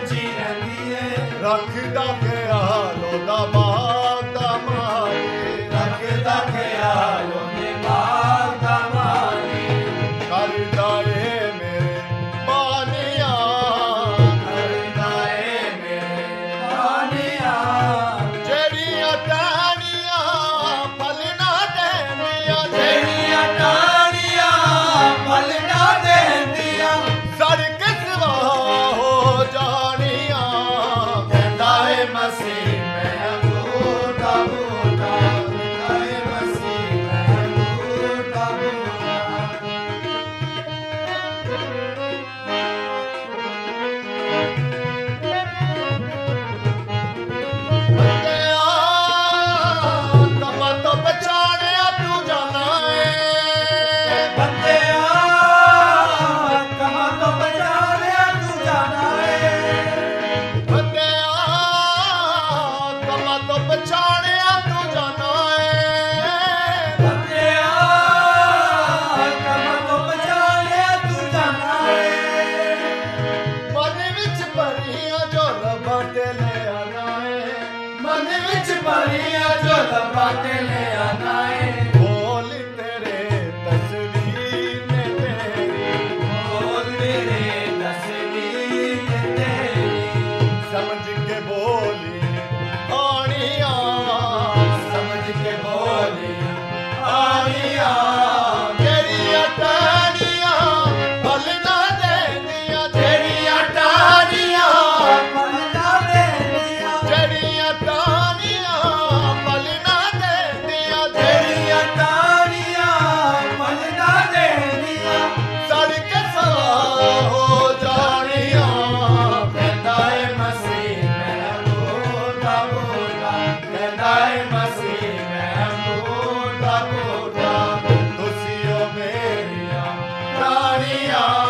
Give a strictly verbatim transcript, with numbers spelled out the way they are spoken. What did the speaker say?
ची रहंदी है रखदा ख्याल ओदा बाप दा माए रखदा ख्याल ओदे बाप दा माए करदा ए मेरे बानिया करदा ए मेरे बानिया जेड़ियां टाणियां फल ना देंदियां जेड़ियां टाणियां फल ना देंदियां सड़क सवा हो जानियां कहंदा है मसीह मैं बूटा बूटा कहंदा है मसीह मैं बूटा बूटा कमा तो पछाणिया तू जाना है बंदेया कमा तो बचाने तू जाना है बंदिया कमा तो पछाणिया तू जाना है बंदेया कमा तो बचाने तू जाना है मन विच भरिया जो लबाटे ले आना है मन विच भरिया जो लबाटे ले आना है बोल तेरे तस्वीर ने तेरी बोल तेरे तस्वीर तेरी समझ के बोली आनिया समझ के बोली आनिया जेड़ियां टाणियां फल ना देंदियां तेरिया टानिया फल ना देनिया जेड़ियां टाणियां फल ना देंदियां तेरिया टानिया फल ना देनिया सड़क सवा हो जानियां कहंदा है मसीह मैं बूटा बूटा कहंदा है मसीह मैं बूटा बूटा तुसियो मेरिया टानिया